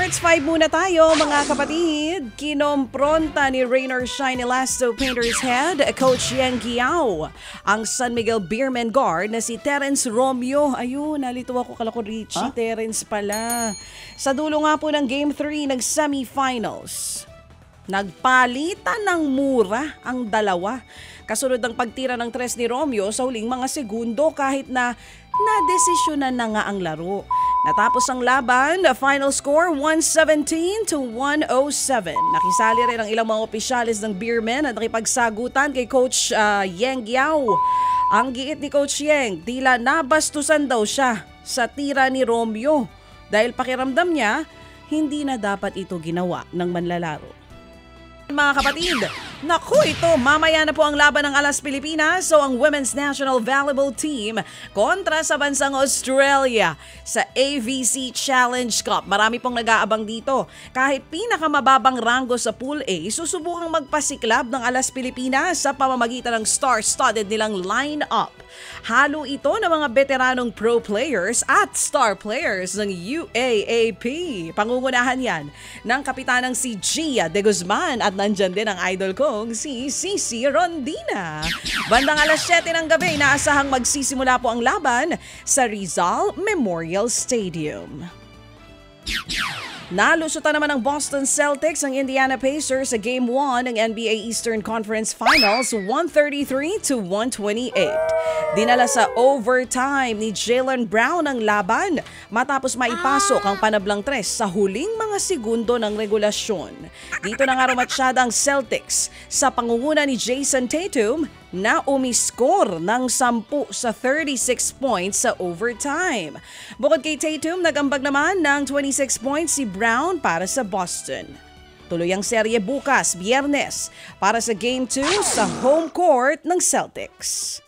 Sports 5 muna tayo mga kapatid. Kinompronta ni Rainer Shine Elasto Painter's Head, Coach Guiao, ang San Miguel Beerman guard na si Terence Romeo. Ayun, nalito ako, kala ko Richie, Terence pala. Sa dulo nga po ng Game 3 ng semifinals, nagpalitan ng mura ang dalawa. Kasunod ng pagtira ng tres ni Romeo sa huling mga segundo kahit na nadesisyonan na nga ang laro. Natapos ang laban, final score 117-107. Nakisali rin ang ilang mga opisyalis ng Beerman at nakipagsagutan kay Coach Guiao. Ang giit ni Coach Yeng, tila nabastusan daw siya sa tira ni Romeo dahil pakiramdam niya hindi na dapat ito ginawa ng manlalaro. Mga kapatid, naku ito, mamaya na po ang laban ng Alas Pilipinas. So ang Women's National Volleyball Team kontra sa bansang Australia sa AVC Challenge Cup. Marami pong nag-aabang dito. Kahit pinakamababang ranggo sa Pool A, susubukang magpasiklab ng Alas Pilipinas sa pamamagitan ng star-studded nilang line-up. Halo ito ng mga veteranong pro players at star players ng UAAP. Pangungunahan yan ng kapitanang si Gia de Guzman at nandyan din ang idol kong si Cici Rondina. Bandang alas 7 ng gabi, inaasahang magsisimula po ang laban sa Rizal Memorial Stadium. Nalusutan naman ng Boston Celtics ang Indiana Pacers sa Game 1 ng NBA Eastern Conference Finals 133-128. Dinala sa overtime ni Jaylen Brown ang laban matapos maipasok ang panablang tres sa huling mga segundo ng regulasyon. Dito na nga rumatsyada ang Celtics sa pangunguna ni Jason Tatum na umiskor ng 10 sa 36 points sa overtime. Bukod kay Tatum, nagambag naman ng 26 points si Brown para sa Boston. Tuloy ang serye bukas, Biyernes, para sa Game 2 sa home court ng Celtics.